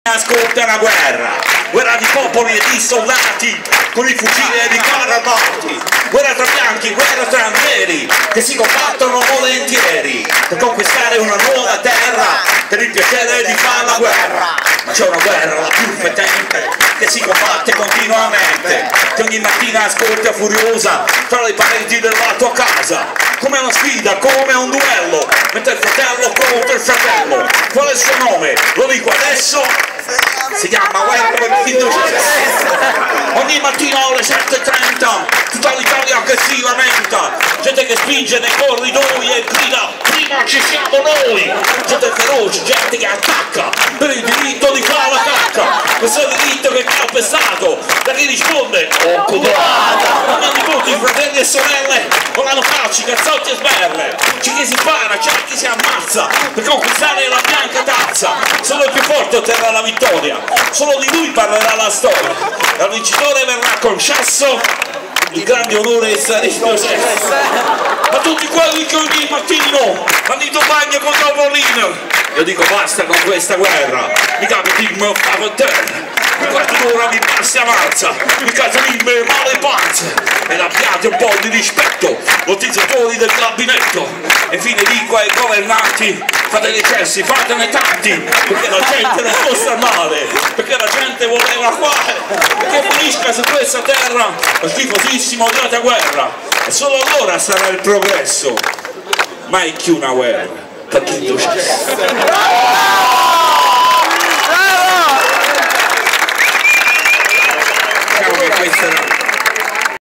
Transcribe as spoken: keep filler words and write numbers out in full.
Ascolta una guerra, guerra di popoli e di soldati, con i fucili e i carri armati, guerra tra bianchi, guerra tra neri, che si combattono volentieri, per conquistare una nuova terra, per il piacere di fare la guerra. Ma c'è una guerra, la più fetente, che si combatte continuamente, che ogni mattina ascolta furiosa, tra le pareti della tua casa, come una sfida, come un duello, mentre il fratello contro il fratello. Qual è il suo nome? Lo dico adesso. Si chiama guerra per il fiducia. Ogni mattina alle sette e trenta tutta l'Italia che si lamenta, gente che spinge nei corridoi e grida prima ci siamo noi, gente feroce, gente che attacca per il diritto di fare la cacca, questo è il diritto che è calpestato da chi risponde occupata. Non hanno nipoti, fratelli e sorelle, non hanno calci, cazzotti e sberle, c'è chi si spara, c'è chi si ammazza per conquistare la bianca tazza. Solo il più forte otterrà la vittoria, solo di lui parlerà la storia, dal vincitore verrà concesso il grande onore di essere sposato. A tutti quelli che ogni mattino hanno in bagno con Topolino, io dico basta con questa guerra, mi capitimo a terra, mi quattr'ora mi passi avanza, mi casalime male panze, ed abbiate un po' di rispetto, lottizzatori del gabinetto, e infine dico ai governanti, fate dei cessi, fatene tanti, perché la gente non può star male, perché la gente voleva fare, perché finisca su questa terra lo schifosissimo odiata guerra, e solo allora sarà il progresso, mai più una guerra, per chi tu c'è. Diciamo che questa